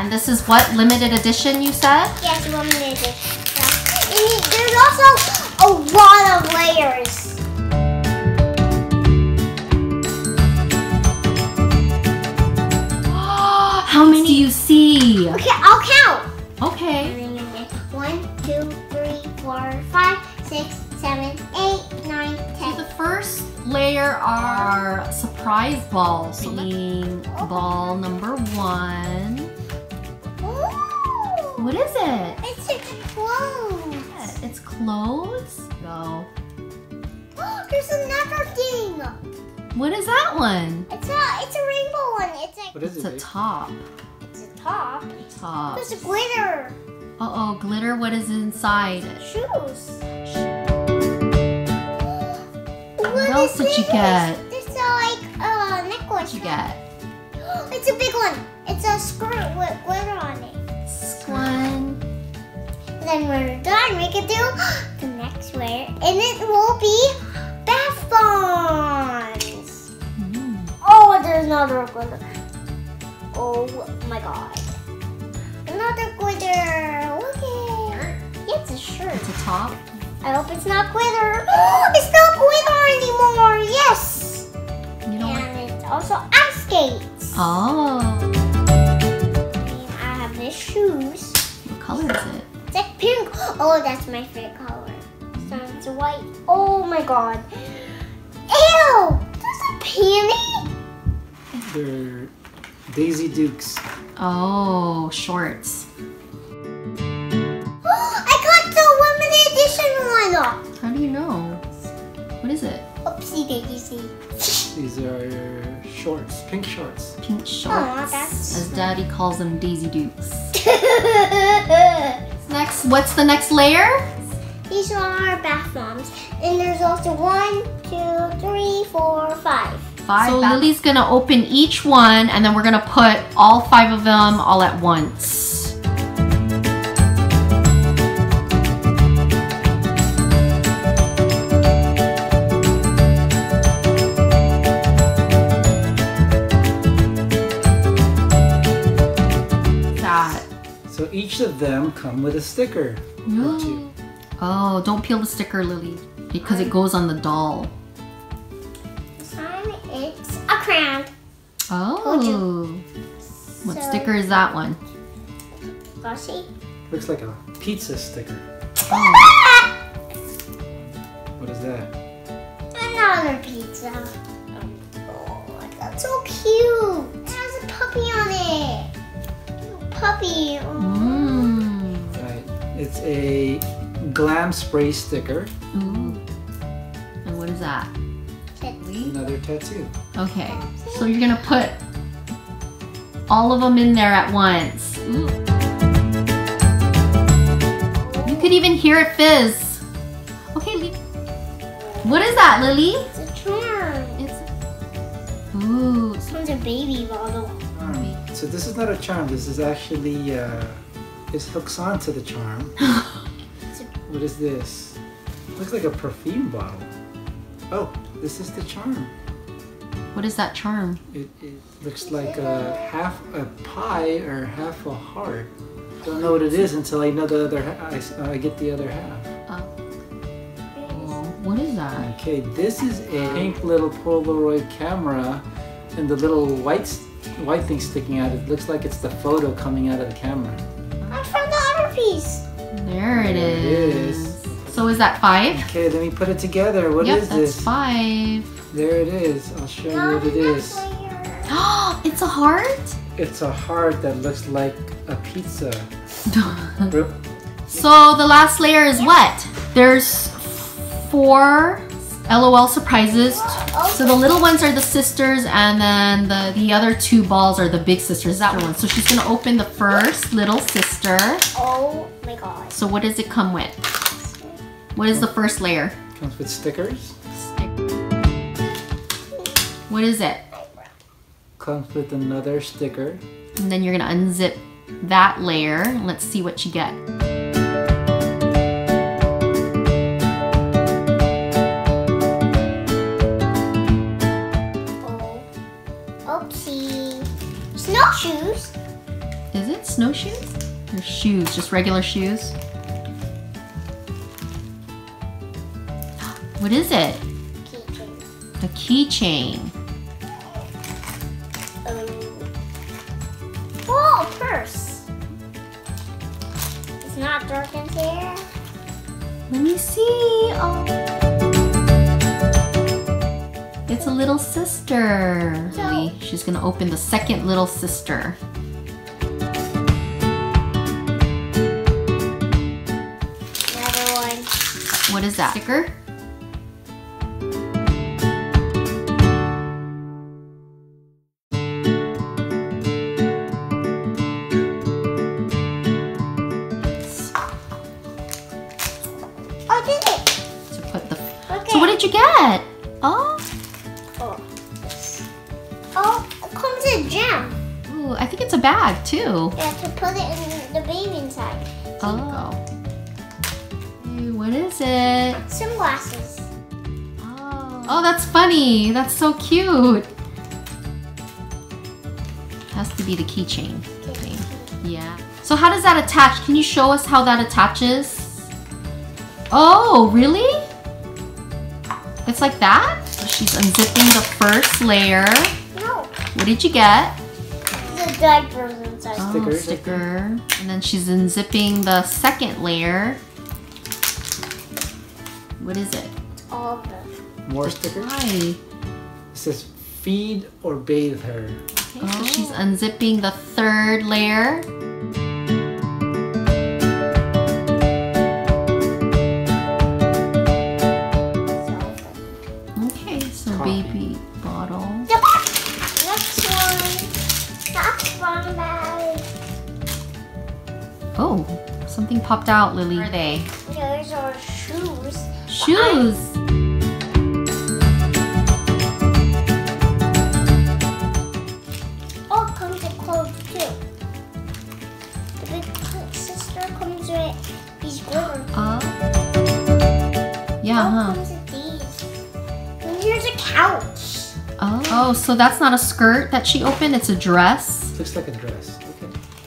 And this is what, limited edition you said? Yes, limited edition. And there's also a lot of layers. How many do you see? Okay, I'll count. Okay. 1, 2, 3, 4, 5, 6, 7, 8, 9, 10. So the first layer are surprise balls. Being ball number 1. Ooh, What is it? it's a clothes. It's clothes? No. There's another thing. What is that one? It's a rainbow one. What is It's it? a top. It's a top. Top. There's a glitter. Uh-oh, glitter, what is inside? Shoes. What else did you get? It's like a necklace. What'd you get? It's a big one. It's a skirt with glitter on it. One. Then when we're done, we can do the next layer, and it will be bath bombs. Oh, there's another glitter. Oh my god. Another glitter. Look at it. Yeah, it's a shirt. It's a top. I hope it's not glitter. It's not glitter anymore. Yes. You know what? And it's also ice skates. Oh. And I have the shoes. What color is it? It's like pink. Oh, that's my favorite color. So it's white. Oh my god. Ew! There's a panty? They're Daisy Dukes. Oh, shorts. I got the limited edition one. How do you know? What is it? Oopsie daisy. These are shorts, pink shorts. Pink shorts. Aw, that's- As Daddy calls them, Daisy Dukes. Next, what's the next layer? These are bath bombs. And there's also 1, 2, 3, 4, 5. 5. So Lily's gonna open each one and then we're gonna put all 5 of them all at once. That. So each of them come with a sticker or 2. Oh, don't peel the sticker, Lily, because it goes on the doll. This time it's a crown. Oh. What So- sticker is that one? Glossy. Looks like a pizza sticker. Oh. What is that? Another pizza. Oh, that's so cute. It has a puppy on it. Little puppy. Oh. Right. It's a glam spray sticker. Ooh. And what is that? Another tattoo. Okay, so you're gonna put all of them in there at once. Ooh. You could even hear it fizz. Okay, what is that, Lily? It's a charm. It's ooh. This one's a baby bottle. So this is not a charm. This is actually this hooks onto the charm. What is this? Looks like a perfume bottle. Oh, this is the charm. What is that charm? It looks like half a pie or half a heart. Don't know what it is until I know the other. I get the other half. Oh, what is that? Okay, this is a pink little Polaroid camera, and the little white thing sticking out. It looks like it's the photo coming out of the camera. I found the other piece. There it There it is. So is that 5? Okay, let me put it together. What Yep, is that's this? 5. There it is. I'll show you what it is. Oh, it's a heart? It's a heart that looks like a pizza. So the last layer is what? There's 4 LOL surprises. So the little ones are the sisters, and then the other 2 balls are the big sisters. That one. So she's gonna open the first little sister. Oh my god. So what does it come with? What is the first layer? Comes with stickers. What is it? Comes with another sticker. And then you're gonna unzip that layer. Let's see what you get. Oh, oopsie. Snowshoes. Is it snowshoes? Or shoes, just regular shoes? What is it? Keychain. A keychain. Oh, a purse. It's not dark in here. Let me see. Oh. It's a little sister. So- She's gonna open the second little sister. Another one. What is that? Sticker? Oh, did it? To put the. Okay. So what did you get? Oh. Oh, it comes in a gem. Ooh, I think it's a bag too. Yeah, to put it in the baby inside. Oh. Hey, what is it? Sunglasses. Oh, that's funny. That's so cute. Has to be the keychain thing. Yeah. So how does that attach? Can you show us how that attaches? Oh, really? It's like that? So she's unzipping the first layer. No, What did you get? the diapers inside. Oh, Stickers, I sticker. And then she's unzipping the second layer. What is it? All of them. More stickers. Why? It says feed or bathe her. Okay, so she's unzipping the third layer. Okay, so Coffee. baby bottle. Next one. That's fun bag. Oh, something popped out, Lily. What are they? Those are shoes. Shoes. Oh, it comes with clothes too. The big sister comes with these glitter. Yeah, Oh, huh? comes with these. And here's a couch. Oh, so that's not a skirt that she opened, it's a dress. Looks like a dress. Okay.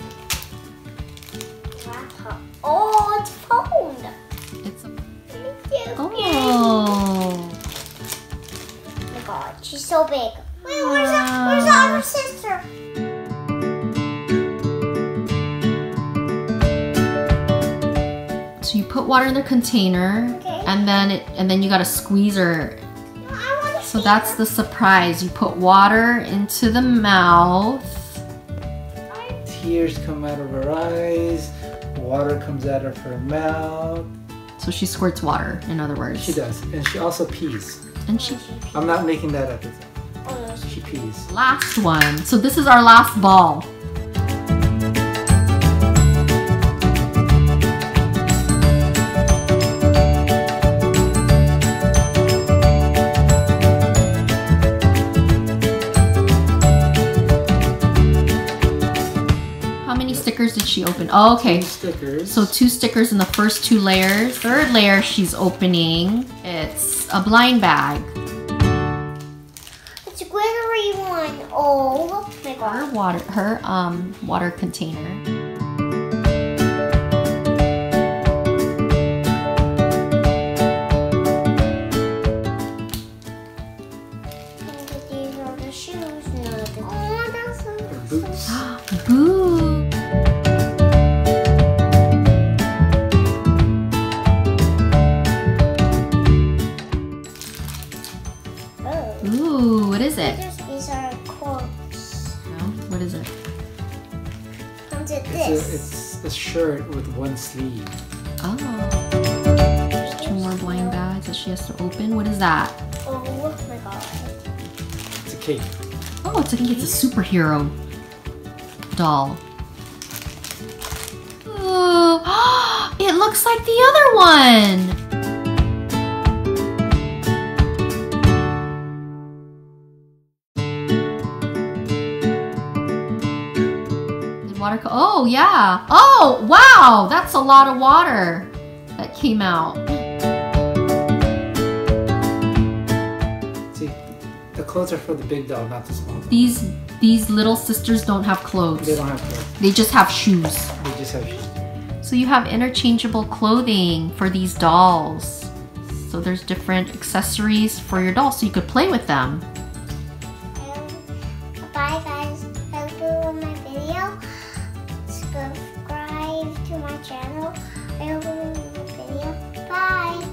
Laptop. Oh, it's phone. It's a... Thank you. Oh. Oh my god, she's so big. Wait, where's the other sister? So you put water in the container, Okay. and then you gotta squeeze her. No, I want to So that's the surprise. You put water into the mouth. Tears come out of her eyes. Water comes out of her mouth. So she squirts water, in other words. She does. And she also pees. And she I'm not making that up. It's- Oh no, She pees. last one. So this is our last ball. How many stickers did she open? Oh, okay. 2 stickers. So 2 stickers in the first 2 layers. Third layer she's opening. It's a blind bag. it's a glittery one. Oh my god. Her water container. And these are the shoes. No, oh, that's so Her boots. Boo! Oh. Ooh, what is it? These are quotes. What is it? Comes with this. It's a shirt with 1 sleeve. Oh. There's 2 more blind bags that she has to open. What is that? Oh my god. It's a cape. Oh, I think it's a superhero doll. Ooh. It looks like the other one. Oh, yeah. Oh, wow. That's a lot of water that came out. See, the clothes are for the big doll, not the small doll. These little sisters don't have clothes. They don't have clothes. They just have shoes. They just have shoes. So you have interchangeable clothing for these dolls. So there's different accessories for your dolls so you could play with them. Bye guys. Hope you like my video. Subscribe to my channel. I hope you like my video. Bye.